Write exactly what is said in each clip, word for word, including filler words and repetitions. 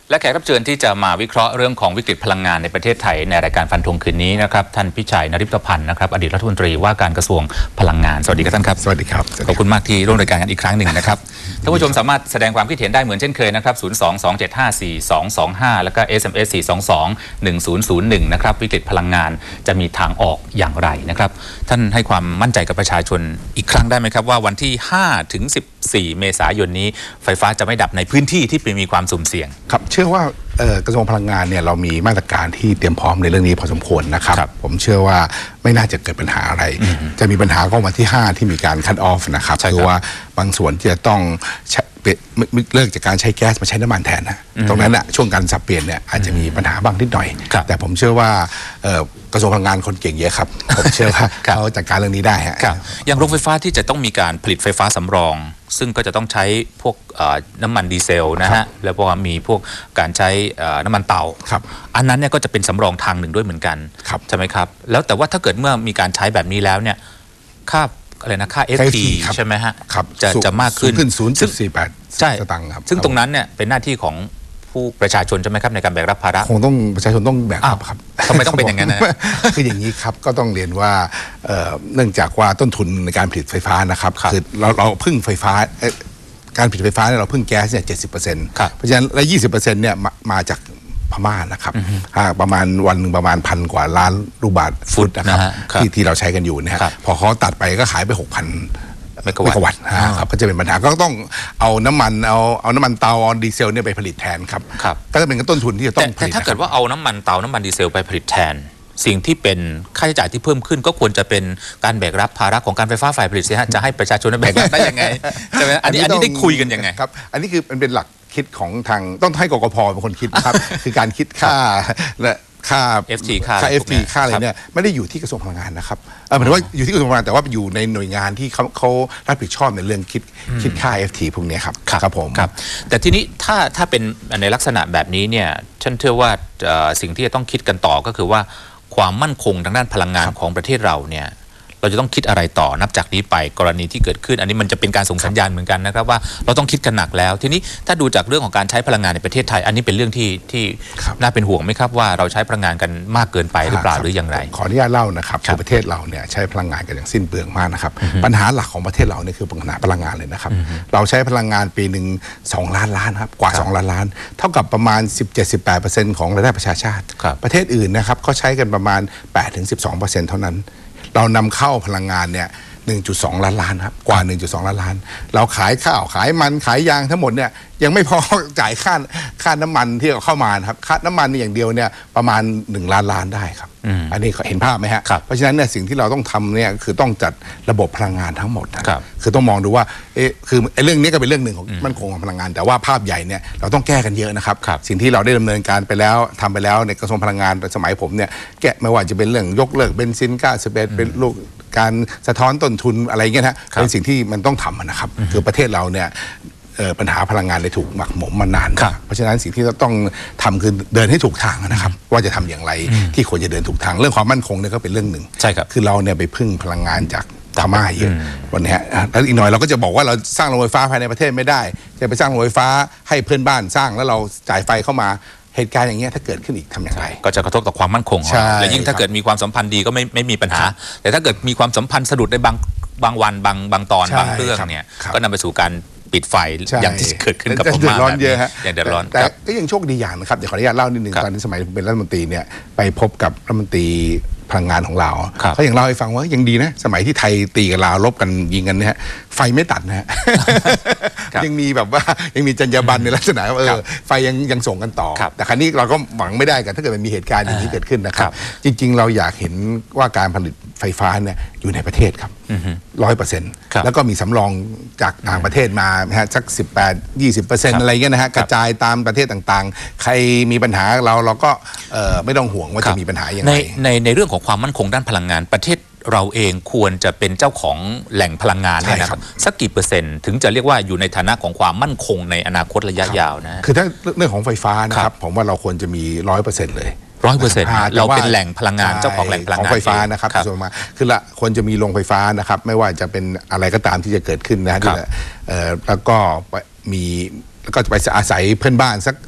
และแขกรับเชิญที่จะมาวิเคราะห์เรื่องของวิกฤตพลังงานในประเทศไทยในรายการฟันธงคืนนี้นะครับท่านพิชัย นฤทธพันธ์นะครับอดีตรัฐมนตรีว่าการกระทรวงพลังงานสวัสดีครับท่านครับสวัสดีครับขอบคุณมากที่ร่วมรายการกันอีกครั้งหนึ่งนะครับท่านผู้ชมสามารถแสดงความคิดเห็นได้เหมือนเช่นเคยนะครับศูนย์ สอง สอง เจ็ด ห้า สี่ สอง สอง ห้าแล้วก็ เอส เอ็ม เอส สี่ สอง สอง หนึ่ง ศูนย์ ศูนย์ หนึ่งนะครับวิกฤตพลังงานจะมีทางออกอย่างไรนะครับท่านให้ความมั่นใจกับประชาชนอีกครั้งได้ไหมครับว่าวันที่ห้าถึงสิบสี่เมษายนนี้ไฟฟ้าจะไม่ดับในพื้นที่ที่มีความสุ่มเสี่ยงครับเชื่อว่ากระทรวงพลังงานเนี่ยเรามีมาตรการที่เตรียมพร้อมในเรื่องนี้พอสมควรนะครับผมเชื่อว่าไม่น่าจะเกิดปัญหาอะไรจะมีปัญหาก็วันที่ห้าที่มีการคัทออฟนะครับคือว่าบางส่วนที่จะต้องเลิกจากการใช้แก๊สมาใช้น้ำมันแทนนะตรงนั้นนะช่วงการสับเปลี่ยนเนี่ยอาจจะมีปัญหาบ้างนิดหน่อยแต่ผมเชื่อว่ากระทรวงพลังงานคนเก่งเยอะครับผมเชื่อว่าเขาจัดการเรื่องนี้ได้ฮะอย่างโรงไฟฟ้าที่จะต้องมีการผลิตไฟฟ้าสำรองซึ่งก็จะต้องใช้พวกน้ำมันดีเซลนะฮะแล้วก็มีพวกการใช้น้ำมันเตาอันนั้นเนี่ยก็จะเป็นสำรองทางหนึ่งด้วยเหมือนกันใช่ไหมครับแล้วแต่ว่าถ้าเกิดเมื่อมีการใช้แบบนี้แล้วเนี่ยค่าอะไรนะค่า เอฟ ที ใช่ไหมฮะจะจะมากขึ้นขึ้น ศูนย์จุดสี่แปดใช่ซึ่งตรงนั้นเนี่ยเป็นหน้าที่ของผู้ประชาชนใช่ไหมครับในการแบกรับภาระคงต้องประชาชนต้องแบกรับครับทำไมต้องเป็นอย่างนั้นนะคืออย่างนี้ครับก็ต้องเรียนว่าเนื่องจากว่าต้นทุนในการผลิตไฟฟ้านะครับคือเราเราพึ่งไฟฟ้าการผลิตไฟฟ้าเนี่ยเราพึ่งแก๊สเนี่ยเจ็ดสิบเปอร์เซ็นต์เพราะฉะนั้นและยี่สิบเปอร์เซ็นต์เนี่ยมาจากพม่านะครับประมาณวันหนึ่งประมาณพันกว่าล้านลูกบาศก์ฟุตนะครับที่ที่เราใช้กันอยู่นะครับพอเขาตัดไปก็ขายไปหกพันเมกะวัตต์ครับก็จะเป็นปัญหาก็ต้องเอาน้ำมันเอาเอาน้ำมันเตาเอาดีเซลเนี่ยไปผลิตแทนครับก็จะเป็นต้นทุนที่จะต้องผลิตแต่ถ้าเกิดว่าเอาน้ำมันเตาน้ำมันดีเซลไปผลิตแทนสิ่งที่เป็นค่าใช้จ่ายที่เพิ่มขึ้นก็ควรจะเป็นการแบกรับภาระของการไฟฟ้าฝ่ายผลิตสิฮะจะให้ประชาชนแบกรับได้ยังไงใช่ไหมอันนี้อันนี้ได้คุยกันยังไงครับอันนี้คือมันเป็นหลักคิดของทางต้องให้กกพ.เป็นคนคิดครับคือการคิดค่าและค่าเอฟ ที ค่าค่า เอฟ ที ค่าอะไรเนี่ยไม่ได้อยู่ที่กระทรวงพลังงานนะครับหมายถึงว่าอยู่ที่กระทรวงพลังงานแต่ว่าอยู่ในหน่วยงานที่เขาเขารับผิดชอบในเรื่องคิดคิดค่า เอฟ ที พวกนี้ครับครับผมครับแต่ทีนี้ถ้าถ้าเป็นในลักษณะแบบนี้เนี่ยฉันเชื่อว่าสิ่งที่จะต้องคิดกันต่อก็คือว่าความมั่นคงทางด้านพลังงานของประเทศเราเนี่ยเราจะต้องคิดอะไรต่อนับจากนี้ไปกรณีที่เกิดขึ้นอันนี้มันจะเป็นการส่งสัญญาณเหมือนกันนะครับว่าเราต้องคิดกันหนักแล้วทีนี้ถ้าดูจากเรื่องของการใช้พลังงานในประเทศไทยอันนี้เป็นเรื่องที่ที่น่าเป็นห่วงไหมครับว่าเราใช้พลังงานกันมากเกินไปหรือเปล่าหรืออย่างไรขออนุญาตเล่านะครับคือประเทศเราเนี่ยใช้พลังงานกันอย่างสิ้นเปลืองมากนะครับปัญหาหลักของประเทศเราเนี่ยคือปัญหาพลังงานเลยนะครับเราใช้พลังงานปีหนึ่งสองล้านล้านครับกว่าสองล้านล้านเท่ากับประมาณ สิบเจ็ดถึงสิบแปดเปอร์เซ็นต์ ของรายได้ประชาชาติประเทศอื่นนะครับเขาใช้กันประมาณ แปดถึงสิบสองเปอร์เซ็นต์ เท่านั้นเรานำเข้าพลังงานเนี่ย หนึ่งจุดสอง ล้านล้านครับกว่า หนึ่งจุดสอง ล้านล้านเราขายข้าวขายมันขายยางทั้งหมดเนี่ยยังไม่พอจ่ายค่าค่าน้ำมันที่เข้ามาครับค่าน้ำมันอย่างเดียวเนี่ยประมาณหนึ่งล้านล้านได้ครับอันนี้เห็นภาพไหมฮะเพราะฉะนั้นเนี่ยสิ่งที่เราต้องทำเนี่ยคือต้องจัดระบบพลังงานทั้งหมดครับคือต้องมองดูว่าเอ๊ะคือไอ้เรื่องนี้ก็เป็นเรื่องหนึ่งของมั่นคงของพลังงานแต่ว่าภาพใหญ่เนี่ยเราต้องแก้กันเยอะนะครับสิ่งที่เราได้ดำเนินการไปแล้วทำไปแล้วในกระทรวงพลังงานสมัยผมเนี่ยแก้ไม่ว่าจะเป็นเรื่องยกเลิกเบนซินก๊าซสิบเอ็ดเป็นลูกการสะท้อนต้นทุนอะไรเงี้ยนะเป็นสิ่งที่มันต้องทำนะครับคือประเทศเราเนี่ยปัญหาพลังงานเลยถูกหมักหมมมานานเพราะฉะนั้นสิ่งที่เราต้องทำคือเดินให้ถูกทางนะครับว่าจะทำอย่างไรที่ควรจะเดินถูกทางเรื่องความมั่นคงเนี่ยก็เป็นเรื่องหนึ่งใช่ครับคือเราเนี่ยไปพึ่งพลังงานจากพม่าเยอะวันนี้แล้วอีกหน่อยเราก็จะบอกว่าเราสร้างโรงไฟฟ้าภายในประเทศไม่ได้จะไปสร้างโรงไฟฟ้าให้เพื่อนบ้านสร้างแล้วเราจ่ายไฟเข้ามาเหตุการณ์อย่างเงี้ยถ้าเกิดขึ้นอีกทำอย่างไรก็จะกระทบต่อความมั่นคงและยิ่งถ้าเกิดมีความสัมพันธ์ดีก็ไม่ไม่มีปัญหาแต่ถ้าเกิดมีความสัมพันธ์สะดุดในบางบางวันบางบางตอนบางเรื่องเนี่ยก็นำไปสู่การปิดไฟอย่างที่เกิดขึ้นกับพม่าแบบนี้อย่างเดือดร้อนแต่ก็ยังโชคดีอย่างนะครับเดี๋ยวขออนุญาตเล่านิดนึงตอนนี้สมัยเป็นรัฐมนตรีเนี่ยไปพบกับรัฐมนตรีพลังงานของเราเขาอย่างเล่าให้ฟังว่ายังดีนะสมัยที่ไทยตีกับลาวรบกันยิงกันเนี่ยไฟไม่ตัดนะฮะยังมีแบบว่ายังมีจรรยาบรรณในลักษณะว่าเออไฟยังยังส่งกันต่อแต่ครั้นี้เราก็หวังไม่ได้กันถ้าเกิดมันมีเหตุการณ์อย่างนี้เกิดขึ้นนะครับจริงๆเราอยากเห็นว่าการผลิตไฟฟ้าเนี่ยอยู่ในประเทศครับร้อยเปอร์เซ็นต์แล้วก็มีสำรองจากต่างประเทศมาฮะสักสิบแปด ยี่สิบเปอร์เซ็นต์อะไรเงี้ยนะฮะกระจายตามประเทศต่างๆใครมีปัญหาเราเราก็ไม่ต้องห่วงว่าจะมีปัญหาอย่างไรในในในเรื่องของความมั่นคงด้านพลังงานประเทศเราเองควรจะเป็นเจ้าของแหล่งพลังงานเนี่ยนะครับสักกี่เปอร์เซ็นต์ถึงจะเรียกว่าอยู่ในฐานะของความมั่นคงในอนาคตระยะยาวนะคือถ้าเรื่องของไฟฟ้านะครับผมว่าเราควรจะมีร้อยเปอร์เซ็นต์เลยร้อยเปอร์เซ็นต์เราเป็นแหล่งพลังงานเจ้าของแหล่งพลังงานไฟฟ้านะครับส่วนมาคือละควรจะมีโรงไฟฟ้านะครับไม่ว่าจะเป็นอะไรก็ตามที่จะเกิดขึ้นนะฮะแล้วก็มีแล้วก็จะไปอาศัยเพื่อนบ้านสัก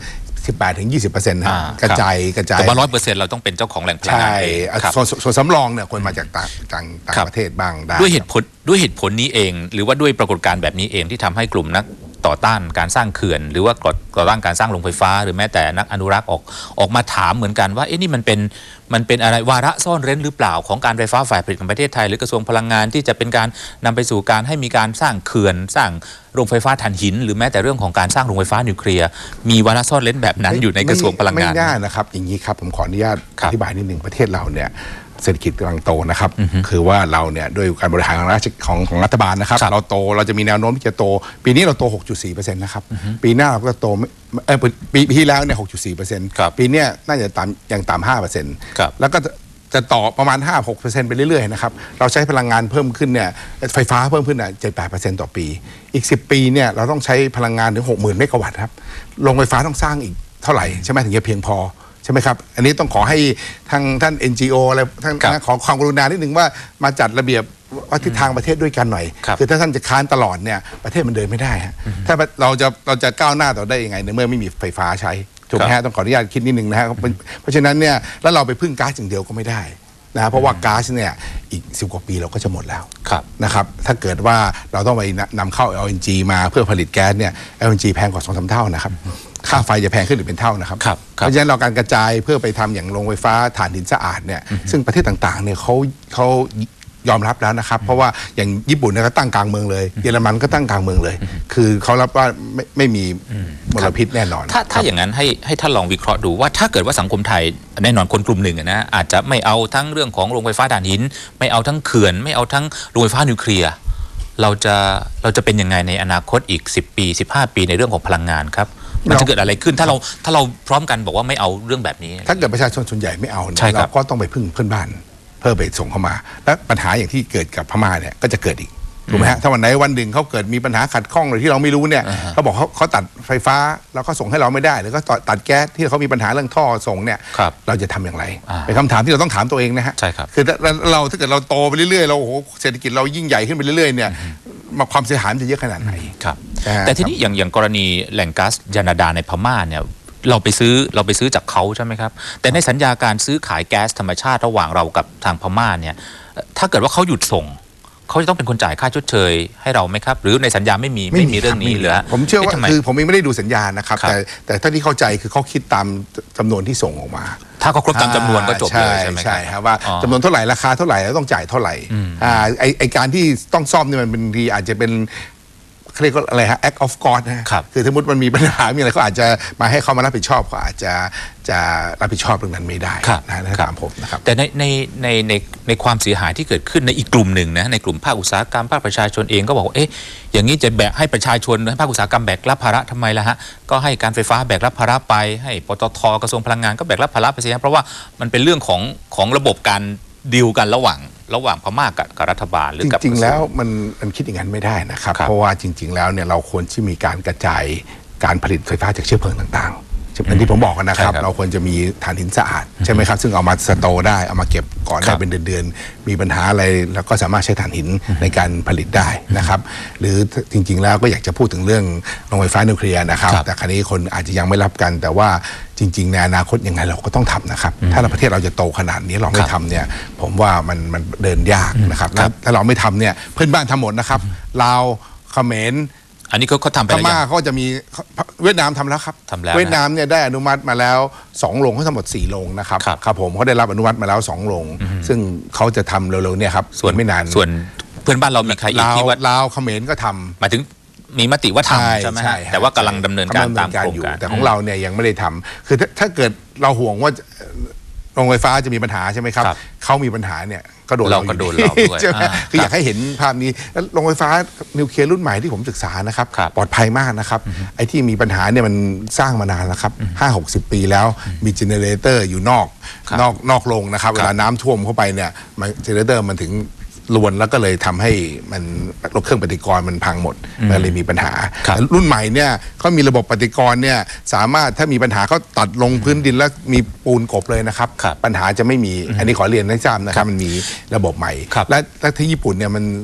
สิบแปดถึงยี่สิบเปอร์เซ็นต์กระจายกระจายแต่ว่าร้อยเปอร์เซ็นต์เราต้องเป็นเจ้าของแหล่งพลังงานใช่ส่วนสำรองเนี่ยคนมาจากต่างต่างต่างประเทศบ้างได้ด้วยเหตุผลด้วยเหตุผลนี้เองหรือว่าด้วยปรากฏการณ์แบบนี้เองที่ทำให้กลุ่มนักต่อต้านการสร้างเขื่อนหรือว่าต่อต้านการสร้างโรงไฟฟ้าหรือแม้แต่นักอนุรักษ์ออกออกมาถามเหมือนกันว่าเอ๊ะนี่มันเป็นมันเป็นอะไรวาระซ่อนเร้นหรือเปล่าของการไฟฟ้าฝ่ายผลิตของประเทศไทยหรือกระทรวงพลังงานที่จะเป็นการนำไปสู่การให้มีการสร้างเขื่อนสร้างโรงไฟฟ้าถ่านหินหรือแม้แต่เรื่องของการสร้างโรงไฟฟ้านิวเคลียร์มีวาระซ่อนเร้นแบบนั้นอยู่ในกระทรวงพลังงานไม่น่านะครับอย่างนี้ครับผมขออนุญาตอธิบายนิดนึงประเทศเราเนี่ยเศรษฐกิจกำลังโตนะครับคือว่าเราเนี่ยด้วยการบริหารของรัฐของของรัฐบาลนะครับเราโตเราจะมีแนวโน้มที่จะโตปีนี้เราโต หกจุดสี่เปอร์เซ็นต์ นะครับปีหน้าเราก็โตเออปีที่แล้วเนี่ย หกจุดสี่เปอร์เซ็นต์ ปีนี้น่าจะต่ำยังต่ำ ห้าเปอร์เซ็นต์ แล้วก็จะต่อประมาณ ห้าถึงหกเปอร์เซ็นต์ ไปเรื่อยๆนะครับเราใช้พลังงานเพิ่มขึ้นเนี่ยไฟฟ้าเพิ่มขึ้นอ่ะ เจ็ดถึงแปดเปอร์เซ็นต์ ต่อปีอีกสิบปีเนี่ยเราต้องใช้พลังงานถึง หกหมื่น เมกะวัตต์ครับโรงไฟฟ้าต้องสร้างอีกเท่าไหร่ใช่ไหมถึงจะเพียงพอใช่ไหมครับอันนี้ต้องขอให้ทางท่าน เอ็น จี โอ อะไรท่านขอความกรุณานิดนึงว่ามาจัดระเบียบว่าทิศทางประเทศด้วยกันหน่อยคือถ้าท่านจะค้านตลอดเนี่ยประเทศมันเดินไม่ได้ฮะถ้าเราจะเราจะก้าวหน้าต่อได้ยังไงในเมื่อไม่มีไฟฟ้าใช้ถูกไหมฮะต้องขออนุญาตคิดนิดนึงนะฮะเพราะฉะนั้นเนี่ยแล้วเราไปพึ่งก๊าซอย่างเดียวก็ไม่ได้นะเพราะว่าก๊าซเนี่ยอีกสิบกว่าปีเราก็จะหมดแล้วนะครับถ้าเกิดว่าเราต้องไปนำเข้า แอล เอ็น จี มาเพื่อผลิตแก๊สเนี่ย แอล เอ็น จี แพงกว่า สองถึงสาม เท่านะครับค่าไฟจะแพงขึ้นหรือเป็นเท่านะครับเพราะฉะนั้นเราการกระจายเพื่อไปทำอย่างโรงไฟฟ้าถ่านหินสะอาดเนี่ยซึ่งประเทศต่างๆเนี่ยเขาเขายอมรับแล้วนะครับเพราะว่าอย่างญี่ปุ่นเนี่ยก็ตั้งกลางเมืองเลยเยอรมันก็ตั้งกลางเมืองเลยคือเขารับว่าไม่ไม่มีมลพิษแน่นอนถ้าถ้าอย่างนั้นให้ให้ท่านลองวิเคราะห์ดูว่าถ้าเกิดว่าสังคมไทยแน่นอนคนกลุ่มหนึ่งนะอาจจะไม่เอาทั้งเรื่องของโรงไฟฟ้าถ่านหินไม่เอาทั้งเขื่อนไม่เอาทั้งโรงไฟฟ้านิวเคลียร์เราจะเราจะเป็นยังไงในอนาคตอีกสิบปีสิบห้าปีในเรื่องของพลังงานครับมันจะเกิดอะไรขึ้นถ้าเราถ้าเราพร้อมกันบอกว่าไม่เอาเรื่องแบบนี้ถ้าเกิดประชาชนส่วนใหญ่ไม่เอาเราก็ต้องไปพึ่งเพื่อนบ้านเพื่อไปส่งเข้ามาและปัญหาอย่างที่เกิดกับพม่าเนี่ยก็จะเกิดอีกถูกไหมฮะถ้าวันไหนวันหนึ่งเขาเกิดมีปัญหาขัดข้องอะไรที่เราไม่รู้เนี่ยเขาบอกเขาเขาตัดไฟฟ้าแล้วก็ส่งให้เราไม่ได้หรือก็ตัดแก๊สที่เขามีปัญหาเรื่องท่อส่งเนี่ยเราจะทำอย่างไรเป็นคำถามที่เราต้องถามตัวเองนะฮะใช่ครับคือเราถ้าเกิดเราโตไปเรื่อยๆเราโอ้โหเศรษฐกิจเรายิ่งใหญ่ขึ้นไปเรื่อยๆเนี่ยมาความเสียหายมันจะเยอะขนาดไหนครับแต่ทีนี้อย่างอย่างกรณีแหล่งก๊าซยานาดาในพม่าเนี่ยเราไปซื้อเราไปซื้อจากเขาใช่ไหมครับแต่ในสัญญาการซื้อขายแก๊สธรรมชาติระหว่างเรากับทางพม่าเนี่ยถ้าเกิดว่าเขาหยุดส่งเขาจะต้องเป็นคนจ่ายค่าชดเชยให้เราไหมครับหรือในสัญญาไม่มีไม่มีเรื่องนี้เหรอผมเชื่อว่าคือผมยังไม่ได้ดูสัญญานะครับแต่แต่ถ้าที่เข้าใจคือเขาคิดตามจำนวนที่ส่งออกมาถ้าเขาครบตามจำนวนก็จบเลยใช่ไหมใช่ครับว่าจำนวนเท่าไหร่ราคาเท่าไหร่แล้วต้องจ่ายเท่าไหร่อ่าไอไอการที่ต้องซ่อมเนี่ยมันเป็นทีอาจจะเป็นเรียกว่าอะไรฮะ act of God นะครับคือสมมติมันมีปัญหามีอะไรเขาอาจจะมาให้เขามารับผิดชอบเขาอาจจะจะรับผิดชอบเรื่องนั้นไม่ได้นะตามผมนะครับแต่ในในในในในความเสียหายที่เกิดขึ้นในอีกกลุ่มหนึ่งนะในกลุ่มภาคอุตสาหกรรมภาคประชาชนเองก็บอกว่าเอ๊ะอย่างนี้จะแบกให้ประชาชนภาคอุตสาหกรรมแบกรับภาระทำไมล่ะฮะก็ให้การไฟฟ้าแบกรับภาระไปให้ปตท.กระทรวงพลังงานก็แบกรับภาระไปสิครับเพราะว่ามันเป็นเรื่องของของระบบการดีลกันระหว่างระหว่างพม่ากับรัฐบาลหรือกับจริงๆแล้วมันมันคิดอย่างนั้นไม่ได้นะครับเพราะว่าจริงๆแล้วเนี่ยเราควรที่มีการกระจายการผลิตไฟฟ้าจากเชื้อเพลิงต่างๆอย่างที่ผมบอกกันนะครับเราควรจะมีถ่านหินสะอาดใช่ไหมครับซึ่งเอามาสโตร์ได้เอามาเก็บก่อนได้เป็นเดือนๆมีปัญหาอะไรแล้วก็สามารถใช้ถ่านหินในการผลิตได้นะครับหรือจริงๆแล้วก็อยากจะพูดถึงเรื่องโรงไฟฟ้านิวเคลียร์นะครับแต่คราวนี้คนอาจจะยังไม่รับกันแต่ว่าจริงๆในอนาคตยังไงเราก็ต้องทำนะครับถ้าประเทศเราจะโตขนาดนี้เราไม่ทำเนี่ยผมว่ามันมันเดินยากนะครับถ้าเราไม่ทำเนี่ยเพื่อนบ้านทำหมดนะครับลาวเขมรอันนี้เขาเขาทำไปแล้วพม่าเขาจะมีเวียดนามทำแล้วครับทำแล้วเวียดนามเนี่ยได้อนุมัติมาแล้วสองโรงเขาทั้งหมดสี่โรงนะครับครับผมเขาได้รับอนุมัติมาแล้วสองโรงซึ่งเขาจะทำเร็วๆเนี่ยครับส่วนไม่นานส่วนเพื่อนบ้านเรามีใครอีกที่ว่าลาวเขมรก็ทำหมายถึงมีมติว่าทำใช่ไหมแต่ว่ากำลังดำเนินการตามโครงการแต่ของเราเนี่ยยังไม่ได้ทำคือถ้าเกิดเราห่วงว่าโรงไฟฟ้าจะมีปัญหาใช่ไหมครับเขามีปัญหาเนี่ยก็โดนเราก็โดนเราด้วยคืออยากให้เห็นภาพนี้โรงไฟฟ้านิวเคลียร์รุ่นใหม่ที่ผมศึกษานะครับปลอดภัยมากนะครับไอ้ที่มีปัญหาเนี่ยมันสร้างมานานแล้วครับห้าหกสิบปีแล้วมีเจเนเรเตอร์อยู่นอกนอกนอกโรงนะครับเวลาน้ำท่วมเข้าไปเนี่ยเจเนเรเตอร์มันถึงรวนแล้วก็เลยทำให้มันรถเครื่องปฏิกรณ์มันพังหมดมันเลยมีปัญหารุ่นใหม่เนี่ยเขามีระบบปฏิกรณ์เนี่ยสามารถถ้ามีปัญหาเขาตัดลงพื้นดินแล้วมีปูนกบเลยนะครับปัญหาจะไม่มีอันนี้ขอเรียนให้ทราบนะครับมันมีระบบใหม่และที่ญี่ปุ่นเนี่ยมัน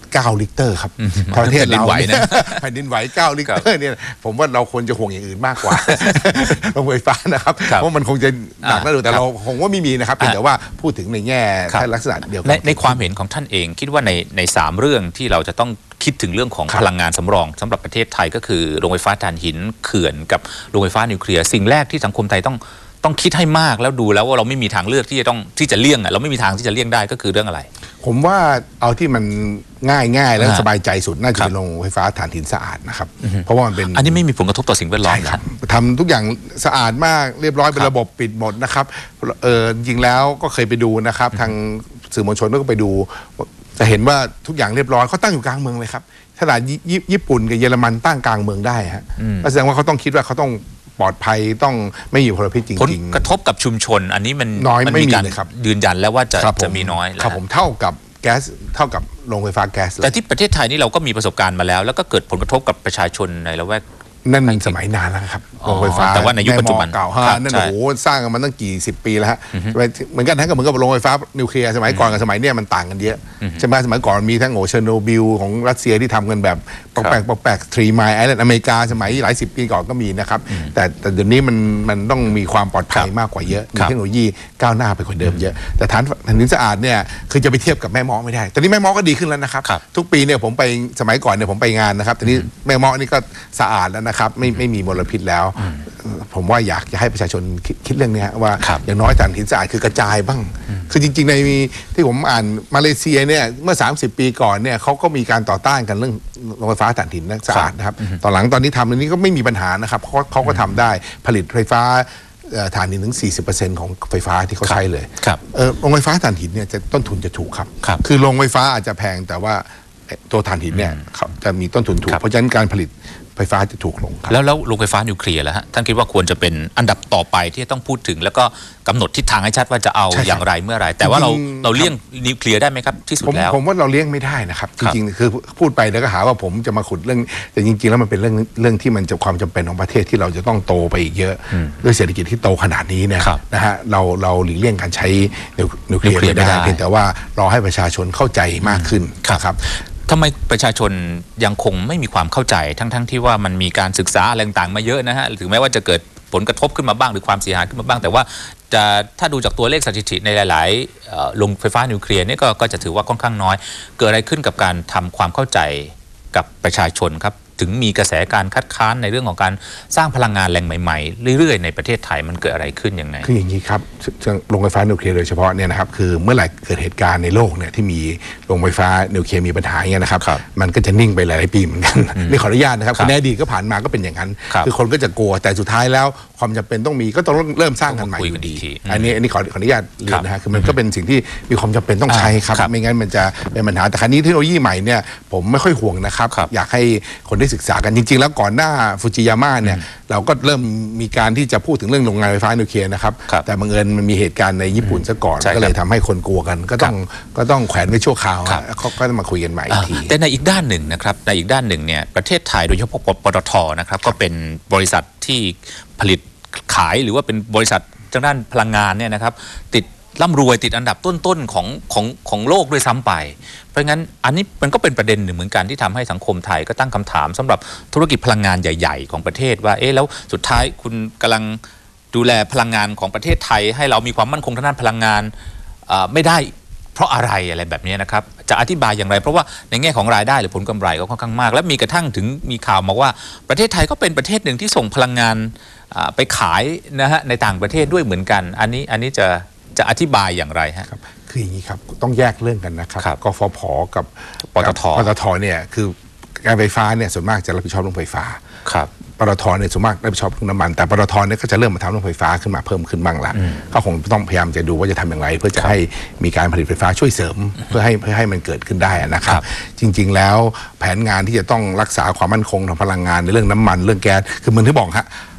เก้าลิตรครับประเทศเราแผ่นดินไหวเก้าลิตรเนี่ยผมว่าเราควรจะห่วงอย่างอื่นมากกว่าโรงไฟฟ้านะครับเพราะมันคงจะหนักน่าดูแต่เราคงว่าไม่มีนะครับแต่ว่าพูดถึงในแง่ลักษณะเดียวกันในความเห็นของท่านเองคิดว่าในในสามเรื่องที่เราจะต้องคิดถึงเรื่องของพลังงานสำรองสำหรับประเทศไทยก็คือโรงไฟฟ้าถ่านหินเขื่อนกับโรงไฟฟ้านิวเคลียร์สิ่งแรกที่สังคมไทยต้องต้องคิดให้มากแล้วดูแล้วว่าเราไม่มีทางเลือกที่จะต้องที่จะเลี่ยงอ่ะเราไม่มีทางที่จะเลี่ยงได้ก็คือเรื่องอะไรผมว่าเอาที่มันง่ายง่ายแล้วสบายใจสุดน่าจะเป็นโรงไฟฟ้าถ่านหินสะอาดนะครับเพราะว่ามันเป็นอันนี้ไม่มีผลกระทบต่อสิ่งแวดล้อมครับทำทุกอย่างสะอาดมากเรียบร้อยเป็นระบบปิดหมดนะครับเออจริงแล้วก็เคยไปดูนะครับทางสื่อมวลชนก็ไปดูจะเห็นว่าทุกอย่างเรียบร้อยเขาตั้งอยู่กลางเมืองเลยครับขนาดญี่ปุ่นกับเยอรมันตั้งกลางเมืองได้ฮะก็แสดงว่าเขาต้องคิดว่าเขาต้องปลอดภัยต้องไม่มีมลพิษจริงๆผลกระทบกับชุมชนอันนี้มันน้อยไม่มีเลยครับยืนยันแล้วว่าจะจะมีน้อยครับผมเท่ากับแก๊สเท่ากับโรงไฟฟ้าแก๊สแต่ที่ประเทศไทยนี่เราก็มีประสบการณ์มาแล้วแล้วก็เกิดผลกระทบกับประชาชนในละแวกนั่นมันสมัยนานแล้วครับโรงไฟฟ้าแต่ว่าในยุคปัจจุบันเก่าฮะนั่นโอ้โหสร้างกันมาตั้งกี่สิบปีแล้วฮะเหมือนกันทั้งกับเหมือนกับโรงไฟฟ้านิวเคลียร์สมัยก่อนกับสมัยเนี้ยมันต่างกันเยอะใช่ไหมสมัยก่อนมีทั้งโอเชอร์โนบิลของรัสเซียที่ทำกันแบบปอกแปกปอกแปกทรีไมล์ไอแลนด์อเมริกาสมัยหลายสิบปีก่อนก็มีนะครับแต่แต่เดี๋ยวนี้มันมันต้องมีความปลอดภัยมากกว่าเยอะมีเทคโนโลยีก้าวหน้าไปกว่าเดิมเยอะแต่ฐานฐานหินสะอาดเนี่ยคือจะไปเทียบกับแม่ม้อไม่ได้แต่นี้แม่ม้อก็ดีขึ้นแล้วนะครับทุกปีเนี่ยผมไปสมัยก่อนเนี่ยผมไปงานนะครับแต่นี้แม่ม้อนี่ก็สะอาดแล้วนะครับไม่ไม่มีมลพิษแล้วผมว่าอยากจะให้ประชาชนคิดเรื่องนี้ว่าอย่างน้อยถ่านหินสะอาดคือกระจายบ้างคือจริงๆในที่ผมอ่านมาเลเซียเนี่ยเมื่อสามสิบปีก่อนเนี่ยเขาก็มีการต่อต้านกันเรื่องโรงไฟฟ้าถ่านหินสะอาดนะครับตอนหลังตอนนี้ทำอันนี้ก็ไม่มีปัญหานะครับเขาเขาก็ทำได้ผลิตไฟฟ้าถ่านหินถึง สี่สิบเปอร์เซ็นต์ ของไฟฟ้าที่เขาใช้เลยโรงไฟฟ้าถ่านหินเนี่ยจะต้นทุนจะถูกครับคือโรงไฟฟ้าอาจจะแพงแต่ว่าตัวถ่านหินเนี่ยจะมีต้นทุนถูกเพราะฉะนั้นการผลิตไฟฟ้าจะถูกลงแล้วแล้วโรงไฟฟ้านิวเคลียร์แล้วฮะท่านคิดว่าควรจะเป็นอันดับต่อไปที่ต้องพูดถึงแล้วก็กำหนดทิศทางให้ชัดว่าจะเอาอย่างไรเมื่อไรแต่ว่าเราเราเลี่ยงนิวเคลียร์ได้ไหมครับที่สุดแล้วผมว่าเราเลี่ยงไม่ได้นะครับจริงๆคือพูดไปแล้วก็หาว่าผมจะมาขุดเรื่องแต่จริงๆแล้วมันเป็นเรื่องเรื่องที่มันจะความจำเป็นของประเทศที่เราจะต้องโตไปอีกเยอะด้วยเศรษฐกิจที่โตขนาดนี้เนี่ยนะฮะเราเราหลีกเลี่ยงการใช้นิวเคลียร์ไม่ได้เพียงแต่ว่ารอให้ประชาชนเข้าใจมากขึ้นครับทำไมประชาชนยังคงไม่มีความเข้าใจทั้งๆ ท, ที่ว่ามันมีการศึกษาอะไรต่างๆมาเยอะนะฮะถึงแม้ว่าจะเกิดผลกระทบขึ้นมาบ้างหรือความเสียหายขึ้นมาบ้างแต่ว่าจะถ้าดูจากตัวเลขสถิติในหลายๆโรงไฟฟ้านิวเคลียร์นี่ ก, ก็จะถือว่าค่อนข้างน้อยเกิดอะไรขึ้นกับการทำความเข้าใจกับประชาชนครับถึงมีกระแสการคัดค้านในเรื่องของการสร้างพลังงานแหล่งใหม่ๆเรื่อยๆในประเทศไทยมันเกิดอะไรขึ้นยังไงคืออย่างนี้ครับโรงไฟฟ้านิวเคลียร์โดยเฉพาะเนี่ยนะครับคือเมื่อไหร่เกิดเหตุการณ์ในโลกเนี่ยที่มีโรงไฟฟ้านิวเคลียร์มีปัญหาอย่างเงี้ยนะครับมันก็จะนิ่งไปหลายๆปีเหมือนกันนี่ขออนุญาตนะครับในอดีตก็ผ่านมาก็เป็นอย่างนั้นคือคนก็จะกลัวแต่สุดท้ายแล้วความจำเป็นต้องมีก็ต้องเริ่มสร้างกันใหม่อยู่ดีอันนี้อันนี้ขอขออนุญาตเรียนนะฮะคือมันก็เป็นสิ่งที่มีความจำเป็นต้องใช้ครับไม่งั้นมันจะเป็นปัญหาแต่ครั้นี้เทคโนโลยีใหม่เนี่ยผมไม่ค่อยห่วงนะครับอยากให้คนได้ศึกษากันจริงๆแล้วก่อนหน้าฟูจิยาม่าเนี่ยเราก็เริ่มมีการที่จะพูดถึงเรื่องโรงงานไฟฟ้านิวเคลียร์นะครับแต่บังเอิญมันมีเหตุการณ์ในญี่ปุ่นซะก่อนก็เลยทำให้คนกลัวกันก็ต้องก็ต้องแขวนไว้ชั่วคราวเขาก็มาคุยกันใหม่อีกทีแต่ในอีกด้านหนึ่งนะครับในอีกด้านหนึ่งเนี่ยประเทศไทยโดยเฉพาะปตท.นะครับก็เป็นบริษัทที่ผลิตขายหรือว่าเป็นบริษัททางด้านพลังงานเนี่ยนะครับติดร่ำรวยติดอันดับต้นๆของของของโลกด้วยซ้ำไปเพราะงั้นอันนี้มันก็เป็นประเด็นหนึ่งเหมือนกันที่ทำให้สังคมไทยก็ตั้งคำถามสำหรับธุรกิจพลังงานใหญ่ๆของประเทศว่าเอ๊ะแล้วสุดท้ายคุณกำลังดูแลพลังงานของประเทศไทยให้เรามีความมั่นคงทางด้านพลังงานไม่ได้เพราะอะไรอะไรแบบนี้นะครับจะอธิบายอย่างไรเพราะว่าในแง่ของรายได้หรือผลกำไรก็ค่อนข้างมากและมีกระทั่งถึงมีข่าวมาว่าประเทศไทยก็เป็นประเทศหนึ่งที่ส่งพลังงานไปขายนะฮะในต่างประเทศด้วยเหมือนกันอันนี้อันนี้จะจะอธิบายอย่างไรฮะคืออย่างนี้ครับต้องแยกเรื่องกันนะครับกฟผ.กับปตท. ปตท.เนี่ยคือการไฟฟ้าเนี่ยส่วนมากจะรับผิดชอบเรื่องไฟฟ้าครับปตท.เนี่ยส่วนมากรับผิดชอบเรื่องน้ำมันแต่ปตท.เนี่ยก็จะเริ่มมาทำเรื่องไฟฟ้าขึ้นมาเพิ่มขึ้นบ้างละก็คงต้องพยายามจะดูว่าจะทำอย่างไรเพื่อจะให้มีการผลิตไฟฟ้าช่วยเสริมเพื่อให้เพื่อให้มันเกิดขึ้นได้นะครับจริงๆแล้วแผนงานที่จะต้องรักษาความมั่นคงทางพลังงานในเรื่องน้ำมันเรื่องแก๊สคือเหมือนที่บอกฮะ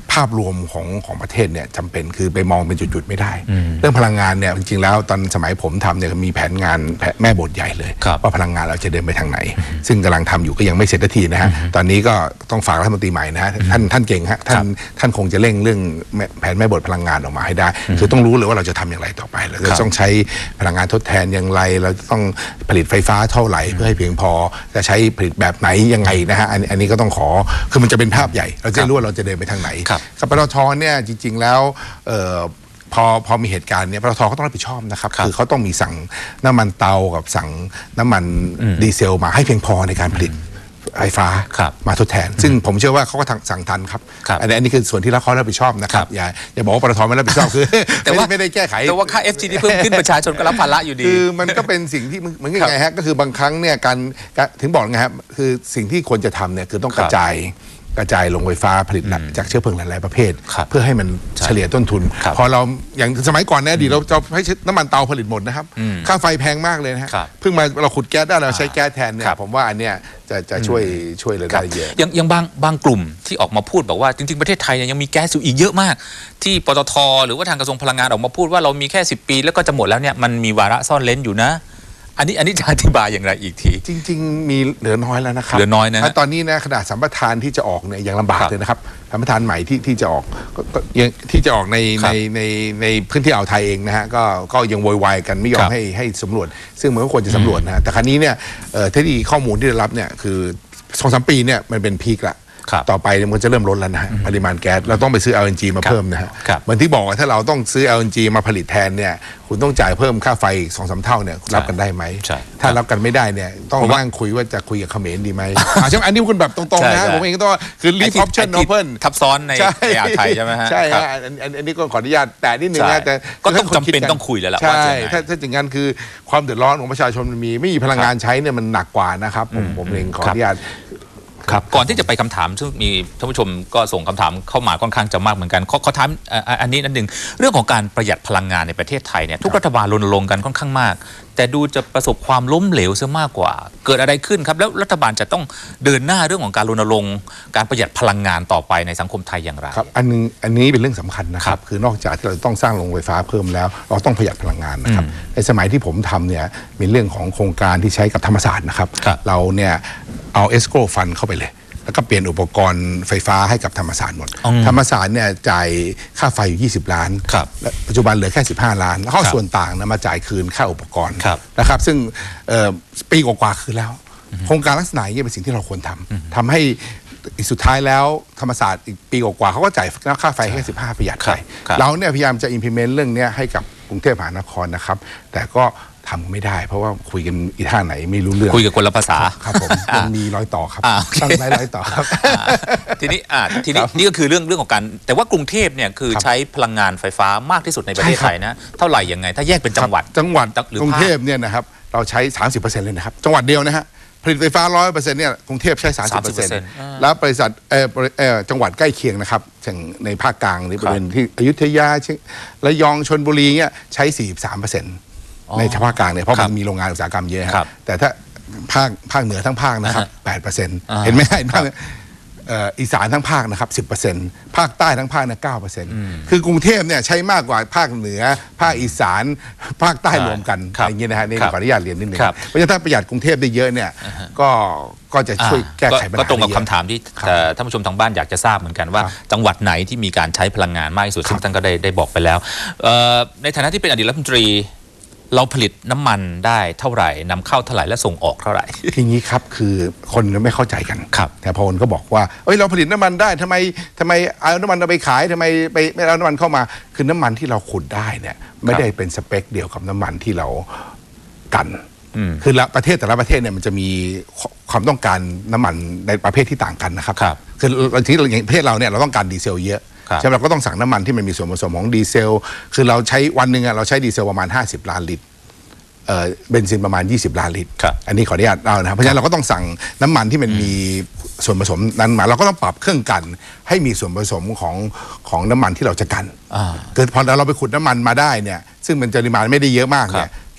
ภาพรวมของของประเทศเนี่ยจำเป็นคือไปมองเป็นจุดๆไม่ได้เรื่องพลังงานเนี่ยจริงๆแล้วตอนสมัยผมทำเนี่ยมีแผนงานแม่บทใหญ่เลยว่าพลังงานเราจะเดินไปทางไหนซึ่งกำลังทำอยู่ก็ยังไม่เสร็จทีนะฮะตอนนี้ก็ต้องฝากรัฐมนตรีใหม่นะฮะท่านท่านเก่งฮะท่านท่านคงจะเร่งเรื่องแผนแม่บทพลังงานออกมาให้ได้คือต้องรู้เลยว่าเราจะทำอย่างไรต่อไปเราจะต้องใช้พลังงานทดแทนอย่างไรเราต้องผลิตไฟฟ้าเท่าไหร่เพื่อให้เพียงพอจะใช้ผลิตแบบไหนยังไงนะฮะอันนี้ก็ต้องขอคือมันจะเป็นภาพใหญ่เราจะรู้ว่าเราจะเดินไปทางไหนกับปตทเนี่ยจริงๆแล้วพอพอมีเหตุการณ์เนี่ยปตทก็ต้องรับผิดชอบนะครับคือเขาต้องมีสั่งน้ำมันเตากับสั่งน้ำมันดีเซลมาให้เพียงพอในการผลิตไฟฟ้ามาทดแทนซึ่งผมเชื่อว่าเขาก็สั่งทันครับอันนี้อันนี้คือส่วนที่เขารับผิดชอบนะครับอย่าอย่าบอกว่าปตทไม่รับผิดชอบคือแต่ว่าไม่ได้แก้ไขแต่ว่าค่า เอฟ จี ที่เพิ่มขึ้นประชาชนก็รับภาระอยู่ดีคือมันก็เป็นสิ่งที่เหมือนไงฮะก็คือบางครั้งเนี่ยการถึงบอกไงครับคือสิ่งที่ควรจะทำเนี่ยคือต้องกระจายกระจายลงไฟฟ้าผลิตจากเชื้อเพลิงหลายๆประเภทเพื่อให้มันเฉลี่ยต้นทุนพอเราอย่างสมัยก่อนเนี่ยดีเราจะให้น้ำมันเตาผลิตหมดนะครับค่าไฟแพงมากเลยนะฮะเพิ่งมาเราขุดแก๊สได้เราใช้แก๊สแทนเนี่ยผมว่าอันเนี้ยจะจะช่วยช่วยเลยได้เยอะอย่างอย่างบางบางกลุ่มที่ออกมาพูดบอกว่าจริงๆประเทศไทยยังมีแก๊สอยู่อีกเยอะมากที่ปตท.หรือว่าทางกระทรวงพลังงานออกมาพูดว่าเรามีแค่สิบปีแล้วก็จะหมดแล้วเนี่ยมันมีวาระซ่อนเร้นอยู่นะอันนี้อันนี้จะอธิบายอย่างไรอีกทีจริงๆมีเหลือน้อยแล้วนะครับเหลือน้อยนะตอนนี้นะขนาดสัมปทานที่จะออกเนี่ยยังลำบากเลยนะครับสัมปทานใหม่ที่ที่จะออกที่จะออกในในในในพื้นที่อ่าวไทยเองนะฮะก็ก็ยังโวยวายกันไม่ยอมให้ให้สำรวจซึ่งมันก็ควรจะสำรวจนะแต่ครั้นี้เนี่ยที่ดีข้อมูลที่ได้รับเนี่ยคือสองสามปีเนี่ยมันเป็นพีคละต่อไปมันจะเริ่มลดแล้วนะฮะปริมาณแก๊สเราต้องไปซื้อ แอล เอ็น จี มาเพิ่มนะฮะเหมือนที่บอกว่าถ้าเราต้องซื้อ แอล เอ็น จี มาผลิตแทนเนี่ยคุณต้องจ่ายเพิ่มค่าไฟสองสามเท่าเนี่ยรับกันได้ไหมถ้ารับกันไม่ได้เนี่ยต้องนั่งคุยว่าจะคุยกับเขมรดีไหมใช่ไหมอันนี้คุณแบบตรงๆนะผมเองก็ต้องคือรีฟออปชั่นโอเพ่นทับซ้อนในอ่าวไทยใช่ไหมฮะใช่ฮะอันนี้ก็ขออนุญาตแต่นิดนึงนะแต่ก็ต้องจำเป็นต้องคุยแล้วแหละใช่ถ้าถ้าอย่างนั้นคือความเดือดร้อนของประชาชนมันมีไม่มีพลังงานใช้เนี่ยมันหนักกว่านะครับผมผมเองขออนุญาตครับก่อนที่จะไปคำถามซึ่งมีท่านผู้ชมก็ส่งคำถามเข้ามาค่อนข้างจะมากเหมือนกันขอขอถามอันนี้นั่นหนึ่งเรื่องของการประหยัดพลังงานในประเทศไทยเนี่ยทุกรัฐบาลรณรงค์กันค่อนข้างมากแต่ดูจะประสบความล้มเหลวซะมากกว่าเกิดอะไรขึ้นครับแล้วรัฐบาลจะต้องเดินหน้าเรื่องของการรณรงค์การประหยัดพลังงานต่อไปในสังคมไทยอย่างไรครับอันนึงอันนี้เป็นเรื่องสำคัญนะครับคือนอกจากที่เราต้องสร้างโรงไฟฟ้าเพิ่มแล้วเราต้องประหยัดพลังงานนะครับในสมัยที่ผมทำเนี่ยมีเรื่องของโครงการที่ใช้กับธรรมศาสตร์นะครับเราเนี่ยเอาเอสโกรฟันเข้าไปเลยแล้วก็เปลี่ยนอุปกรณ์ไฟฟ้าให้กับธรรมศาสตร์หมดธรรมศาสตร์เนี่ยจ่ายค่าไฟอยู่ยี่สิบล้านและปัจจุบันเหลือแค่สิบห้าล้านแล้วก็ส่วนต่างนะมาจ่ายคืนค่าอุปกรณ์นะครับซึ่งปีกว่าๆคือแล้วโครงการลักษณะนี้เป็นสิ่งที่เราควรทำทำให้สุดท้ายแล้วธรรมศาสตร์อีกปีกว่าๆเขาก็จ่ายค่าไฟแค่สิบห้าประหยัดไปเราเนี่ยพยายามจะ implement เรื่องนี้ให้กับกรุงเทพมหานครนะครับแต่ก็ทำไม่ได้เพราะว่าคุยกันอีท่าไหนไม่รู้เรื่องคุยกับคนละภาษาครับผมมันมีร้อยต่อครับตั้งร้อยร้อยต่อครับทีนี้อ่าทีนี้นี่ก็คือเรื่องเรื่องของการแต่ว่ากรุงเทพเนี่ยคือใช้พลังงานไฟฟ้ามากที่สุดในประเทศไทยนะเท่าไหร่ยังไงถ้าแยกเป็นจังหวัดจังหวัดกรุงเทพเนี่ยนะครับเราใช้ สามสิบเปอร์เซ็นต์ เลยนะครับจังหวัดเดียวนะฮะผลิตไฟฟ้า ร้อยเปอร์เซ็นต์ เนี่ยกรุงเทพใช้ สามสิบเปอร์เซ็นต์ แล้วบริษัทเอ่อเอ่อจังหวัดใกล้เคียงนะครับอย่างในภาคกลางในบริเวณที่อยุธยาระยองชลบุรีเนี่ยใช้ สี่สิบสามเปอร์เซ็นต์ในเฉพาะกลางเนี่ยเพราะมันมีโรงงานอุตสาหกรรมเยอะครับแต่ถ้าภาคภาคเหนือทั้งภาคนะครับ แปดเปอร์เซ็นต์ เห็นไหมเห็นไหมอีสานทั้งภาคนะครับ สิบเปอร์เซ็นต์ ภาคใต้ทั้งภาคเนี่ย เก้าเปอร์เซ็นต์ คือกรุงเทพเนี่ยใช้มากกว่าภาคเหนือภาคอีสานภาคใต้รวมกันอย่างเงี้ยนะฮะนี่ขออนุญาตเรียนนิดนึงเพราะฉะนั้นถ้าประหยัดกรุงเทพได้เยอะเนี่ยก็ก็จะช่วยแก้ไขปัญหาก็ตรงกับคำถามที่ท่านผู้ชมทางบ้านอยากจะทราบเหมือนกันว่าจังหวัดไหนที่มีการใช้พลังงานมากที่สุดซึ่งท่านก็ได้ได้บอกไปแล้วในฐานะที่เป็นอดีตรัฐมนตรีเราผลิตน้ำมันได้เท่าไหร่นำเข้าเท่าไหร่และส่งออกเท่าไหร่ทีนี้ครับคือคนไม่เข้าใจกันแต่พอคนก็บอกว่าเอ้ยเราผลิตน้ำมันได้ทำไมทำไมเอาน้ำมันเราไปขายทำไมไปไม่เอาน้ำมันเข้ามาคือน้ำมันที่เราขุดได้เนี่ยไม่ได้เป็นสเปคเดียวกับน้ำมันที่เรากันคือละประเทศแต่ละประเทศเนี่ยมันจะมีความต้องการน้ำมันในประเภทที่ต่างกันนะครับคือที่อย่างประเทศเราเนี่ยเราต้องการดีเซลเยอะใช่ไหมเราก็ต้องสั่งน้ำมันที่มันมีส่วนผสมของดีเซลคือเราใช้วันหนึ่งเราใช้ดีเซลประมาณห้าสิบล้านลิตรเบนซินประมาณยี่สิบล้านลิตรอันนี้ขออนุญาตเล่านะครับเพราะฉะนั้นเราก็ต้องสั่งน้ำมันที่มันมีส่วนผสมนั้นมาเราก็ต้องปรับเครื่องกันให้มีส่วนผสมของของน้ำมันที่เราจะกันเกิดพอเราไปขุดน้ำมันมาได้เนี่ยซึ่งมันปริมาณไม่ได้เยอะมากเนี่ย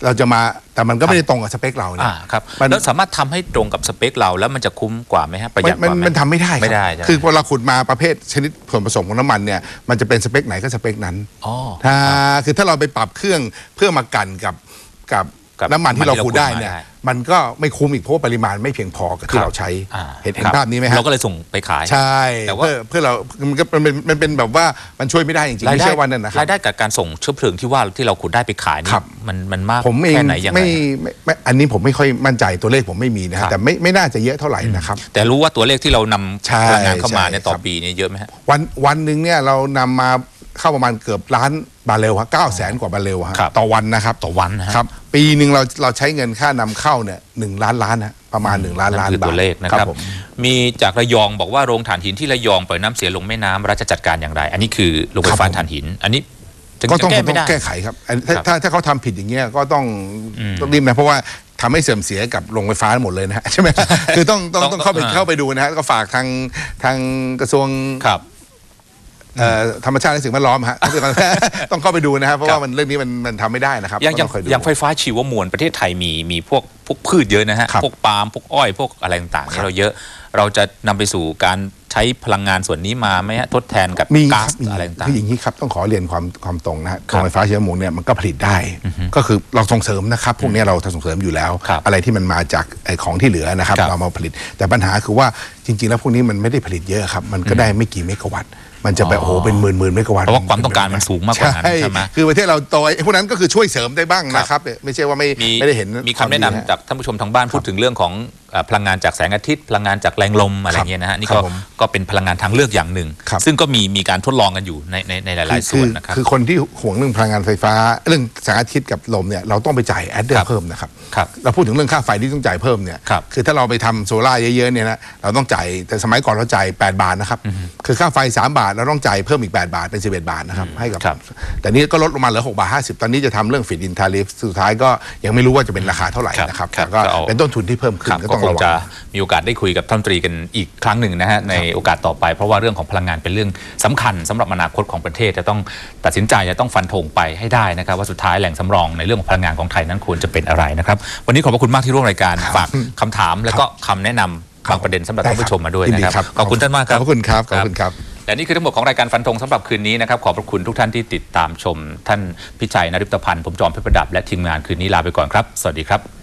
เราจะมาแต่มันก็ไม่ได้ตรงกับสเปคเราเนี่ยอ่าครับมันแล้วสามารถทำให้ตรงกับสเปคเราแล้วมันจะคุ้มกว่าไหมฮะประหยัดกมันว่าไหมมันทำไม่ได้ครับไม่ได้ใช่ไหมคือพอเราขุดมาประเภทชนิดส่วนผสมของน้ำมันเนี่ยมันจะเป็นสเปคไหนก็สเปคนั้นอ๋อถ้าคือถ้าเราไปปรับเครื่องเพื่อมากันกับกับกับน้ำมันที่เราขุดได้เนี่ยน้ำมันที่เราขุดมาได้มันก็ไม่คุ้มอีกเพราะว่าปริมาณไม่เพียงพอกับที่เราใช้อ่าเห็นเห็นครับภาพนี้ไหมฮะเราก็เลยส่งไปขายใช่แต่ว่าเพื่อเพื่อเรามันก็มันเป็นมันเป็นแบบว่ามันช่วยไม่ได้จริงๆรายไม่ได้ใช่ว่านั่นนะครับรายได้กับการส่งเชื้อเพลิงที่ว่าที่เราขุดได้ไปขายนี่ครับมันมันมากผมเองแค่ไหนยังไงไม่ไม่ไม่อันนี้ผมไม่ค่อยมั่นใจตัวเลขผมไม่มีนะครัฮะบแต่ไม่ไม่น่าจะเยอะเท่าไหร่นะครับแต่รู้ว่าตัวเลขที่เรานำใช่พลังงานเข้ามาใช่เนี่ยต่อครับปีเนี่ยเยอะไหมฮะวันวันหนึ่งเนี่ยเรานำมาเข้าประมาณเกือบล้านบาร์เรลครับเก้าแสนกว่าบาร์เรลฮะครับต่อวันนะครับต่อวันนะฮะครับปีหนึ่งเราเราใช้เงินค่านำเข้าเนี่ยหนึ่งล้านล้านนะประมาณหนึ่งล้านล้านคือบาทตัวเลขนะครับผมมีจากระยองบอกว่าโรงถ่านหินที่ระยองปล่อยน้ำเสียลงแม่น้ำรัฐจะจัดการอย่างไร อันนี้คือโรงไฟฟ้าครับผมถ่านหิน อันนี้จะก็ต้องจะแก้ต้ไม่องได้แก้ไขครับอันถ้าครับถ้าถ้าเขาทำผิดอย่างเงี้ยก็ต้องอืมต้องรีบนะเพราะว่าทำให้เสื่อมเสียกับโรงไฟฟ้าหมดเลยนะฮะ ใช่ไหม คือต้องต้องต้องต้องเข้าไปอ่าเข้าไปดูนะฮะก็ฝากทางทางกระทรวงครับเอ่อธรรมชาติและสิ่งแวดล้อมฮะ ต้องเข้าไปดูนะครับเพราะครับว่ามันเรื่องนี้มันมันทำไม่ได้นะครับอย่างอย่างก็ต้คดูอย่างไฟฟ้าชีวมวลประเทศไทยมีมีพวกพวกพืชเยอะนะฮะครับพวกปาล์มพวกอ้อยพวกอะไรต่างๆครับเนี่ยเราเยอะเราจะนำไปสู่การใช้พลังงานส่วนนี้มาไหมฮะทดแทนกับมีคก๊ารัซบมีอะไรต่างคืออย่างนี้ครับต้องขอเรียนความความตรงนะฮะครับโรงไฟฟ้าเชื้อมูลเนี่ยมันก็ผลิตได้ ก็คือเราส่งเสริมนะครับพวกนี้เราส่งเสริมอยู่แล้วครับอะไรที่มันมาจากไอ้ของที่เหลือนะครับครับเรามาผลิต แต่ปัญหาคือว่าจริง ๆ แล้วพวกนี้มันไม่ได้ผลิตเยอะครับมันก็ได้ไม่กี่เมกะวัตต์มันจะไปอ๋อโอ้โหเป็นหมื่นหมื่นเมกะวัตต์เพราะว่าความต้องการมันสูงมากกว่านั้นใช่ใช่ไหมคือประเทศเราโตไอ้พวกนั้นก็คือช่วยเสริมได้บ้างนะครับไม่ใช่ว่าไม่มีไม่ได้เห็นมีคำแนะนำวามดีฮจากท่านผู้ชมทางบ้านพูดถึงเรื่องของเอ่อพลังงานจากแสงอาทิตย์พลังงานจากแรงลมอะไรเงี้ยนะฮะนี่ครัก็บผมก็เป็นพลังงานทางเลือกอย่างหนึ่งครับซึ่งก็มีมีการทดลองกันอยู่ในในในหลาย ๆ ส่วนนะครับคือคนที่ห่วงเรื่องพลังงานไฟฟ้าเรื่องแสงอาทิตย์กับลมเนี่ยเราต้องไปจ่ายแอดเดอครัร์บเพิ่มนะครับครับเราพูดถึงเรื่องค่าไฟที่ต้องจ่ายเพิ่มเนี่ยครับคือถ้าเราไปทำโซล่าร์เยอะๆเนี่ยนะเราต้องจ่ายแต่สมัยก่อนเราจ่ายแปดบาทนะครับคือค่าไฟสามบาทเราต้องจ่ายเพิ่มอีกแปดบาทเป็นสิบเอ็ดบาทนะครับให้กับครับแต่นี้ก็ลดลงมาเหลือหกบาทห้าสิบตอนนี้จะทำเรื่องฟีดอินทาริฟสุดท้ายก็ยังไม่รู้ว่าจะเป็นราคาเท่าไหร่ครับนะครับครับแต่ก็ก็เอาเป็นต้นทุนที่เพิ่มขึ้ครันบก็ก็ต้องคงระวัจะงมีโอกาสได้คุยกับท่านรัฐมนตรีกันอีกครั้งหนึ่งนะฮะในโอกาสต่อไปเพราะว่าเรื่องของพลังงานเป็นเรื่องสำคัญสำหรับอนาคตของประเทศจะต้องตัดสินใจจะต้องฟันธงไปให้ได้นะครับว่าสุดท้ายแหล่งสำรองในเรื่องของพลังงานของไทยนั้นควรจะเป็นอะไรนะครับวันนี้ขอบพระคุณมากที่ร่วมรายการฝากคำถามและก็คำแนะนำบางประเด็นสำหรับท่านผู้ชมมาด้วยยินดีนะครับครับขอบคุณท่านมากครับขอบคุณครับขอบคุณครับและนี่คือทั้งหมดของรายการฟันธงสำหรับคืนนี้นะครับขอบพระคุณทุกท่านที่ติดตามชมท่านพิชัยนฤตพันธ์ผมจอมเพชรประดับและทีมงานคืนนี้ลาไปก่อนครับสวัสดีครับ